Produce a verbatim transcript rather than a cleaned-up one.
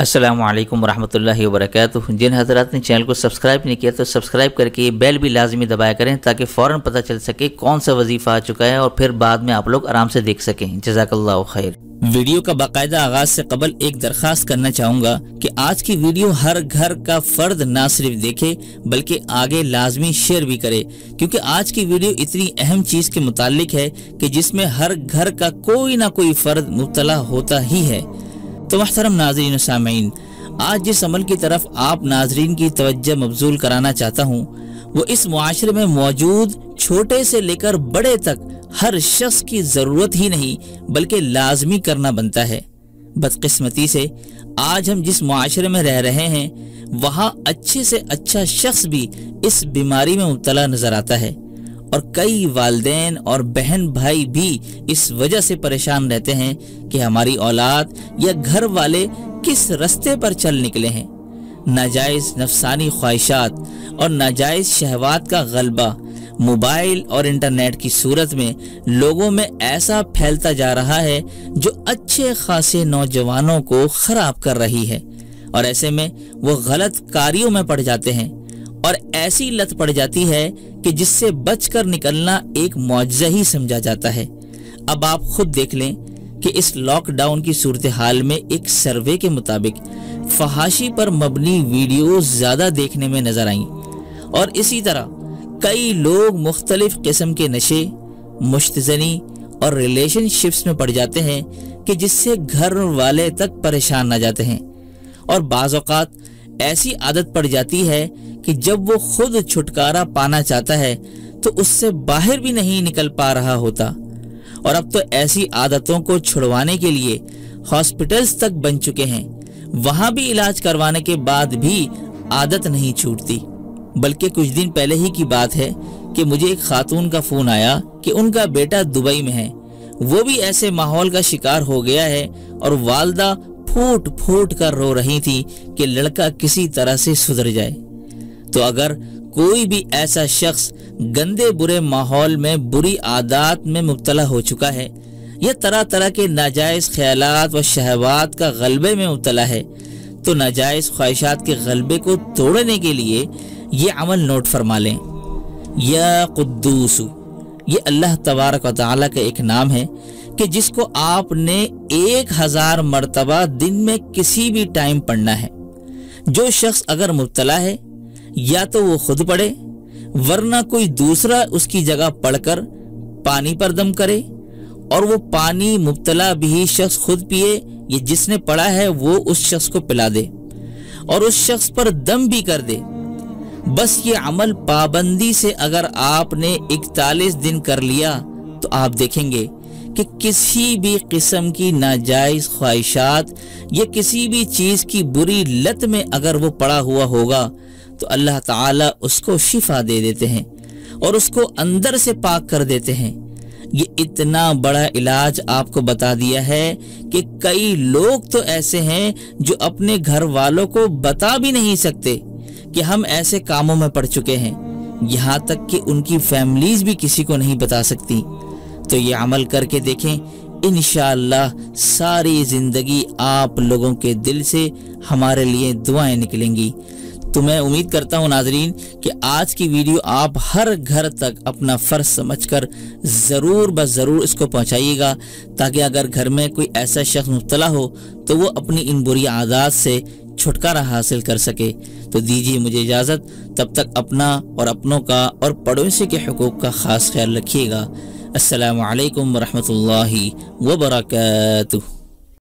अस्सलामु अलैकुम वरहमतुल्लाहि वबरकातुहू। जिन हज़रात ने चैनल को सब्सक्राइब नहीं किया तो सब्सक्राइब करके बेल भी लाजमी दबाया करें ताकि फ़ौरन पता चल सके कौन सा वजीफ़ा आ चुका है और फिर बाद में आप लोग आराम से देख सकें। जज़ाकल्लाहु खैर। वीडियो का बाकायदा आगाज़ से कबल एक दरख्वास्त करना चाहूँगा कि आज की वीडियो हर घर का फ़र्द ना सिर्फ देखे बल्कि आगे लाजमी शेयर भी करे, क्योंकि आज की वीडियो इतनी अहम चीज़ के मुतालिक है कि जिसमें हर घर का कोई ना कोई फ़र्द मुब्तला होता ही है। तो मुहतरम नाज़रीन सामीन, आज जिस अमल की तरफ आप नाज़रीन की तवज्जो मबजूल कराना चाहता हूँ वो इस मुआशरे में मौजूद छोटे से लेकर बड़े तक हर शख्स की ज़रूरत ही नहीं बल्कि लाजमी करना बनता है। बदकिस्मती से आज हम जिस मुआशरे में रह रहे हैं वहाँ अच्छे से अच्छा शख्स भी इस बीमारी में मुब्तला नज़र आता है और कई वालिदैन और बहन भाई भी इस वजह से परेशान रहते हैं कि हमारी औलाद या घर वाले किस रास्ते पर चल निकले हैं। नाजायज़ नफसानी ख्वाहिशात और नाजायज़ शहवात का गलबा मोबाइल और इंटरनेट की सूरत में लोगों में ऐसा फैलता जा रहा है जो अच्छे खासे नौजवानों को ख़राब कर रही है और ऐसे में वो गलत कार्यों में पड़ जाते हैं और ऐसी लत पड़ जाती है कि जिससे बचकर निकलना एक मौजज़ा ही समझा जाता है। अब आप खुद देख लें कि इस लॉकडाउन की सूरत हाल में एक सर्वे के मुताबिक फहाशी पर मबनी वीडियोस ज़्यादा देखने में नज़र आईं और इसी तरह कई लोग मुख्तलिफ किस्म के नशे, मुश्तज़नी और रिलेशनशिप्स में पड़ जाते हैं कि जिससे घर वाले तक परेशान न जाते हैं और बाज़ औक़ात ऐसी आदत पड़ जाती है कि जब वो खुद छुटकारा पाना चाहता है तो उससे बाहर भी नहीं निकल पा रहा होता। और अब तो ऐसी आदतों को छुड़वाने के लिए हॉस्पिटल्स तक बन चुके हैं, वहाँ भी इलाज करवाने के बाद भी आदत नहीं छूटती। बल्कि कुछ दिन पहले ही की बात है कि मुझे एक खातून का फ़ोन आया कि उनका बेटा दुबई में है, वो भी ऐसे माहौल का शिकार हो गया है और वालदा फूट फूट कर रो रही थी कि लड़का किसी तरह से सुधर जाए। तो अगर कोई भी ऐसा शख्स गंदे बुरे माहौल में बुरी आदत में मुब्तला हो चुका है या तरह तरह के नाजायज़ ख्यालात व शहवात का गलबे में मुब्तला है तो नाजायज़ ख्वाहिशात के गलबे को तोड़ने के लिए ये अमल नोट फरमा लें। या कुद्दूसु, ये अल्लाह तबारक व तआला का एक नाम है कि जिसको आपने एक हजार मरतबा दिन में किसी भी टाइम पढ़ना है। जो शख्स अगर मुब्तला है या तो वो खुद पढ़े वरना कोई दूसरा उसकी जगह पढ़कर पानी पर दम करे और वो पानी मुब्तला भी शख्स खुद पिए या जिसने पढ़ा है वो उस शख्स को पिला दे और उस शख्स पर दम भी कर दे। बस ये अमल पाबंदी से अगर आपने इकतालीस दिन कर लिया तो आप देखेंगे कि किसी भी किस्म की नाजायज़ ख्वाहिशात या किसी भी चीज़ की बुरी लत में अगर वो पड़ा हुआ होगा तो अल्लाह ताला उसको शिफा दे देते हैं और उसको अंदर से पाक कर देते हैं। ये इतना बड़ा इलाज आपको बता दिया है कि कई लोग तो ऐसे हैं जो अपने घर वालों को बता भी नहीं सकते कि हम ऐसे कामों में पड़ चुके हैं, यहाँ तक कि उनकी फैमिलीज भी किसी को नहीं बता सकती। तो ये अमल करके देखें, इंशाअल्लाह सारी ज़िंदगी आप लोगों के दिल से हमारे लिए दुआएं निकलेंगी। तो मैं उम्मीद करता हूँ नाजरीन कि आज की वीडियो आप हर घर तक अपना फ़र्ज समझकर ज़रूर ब ज़रूर इसको पहुँचाइएगा ताकि अगर घर में कोई ऐसा शख्स मुब्तला हो तो वो अपनी इन बुरी आदत से छुटकारा हासिल कर सके। तो दीजिए मुझे इजाज़त, तब तक अपना और अपनों का और पड़ोसी के हुकूक का ख़ास ख्याल रखिएगा। अस्सलामु अलैकुम वरहमतुल्लाहि वबरकातुहू।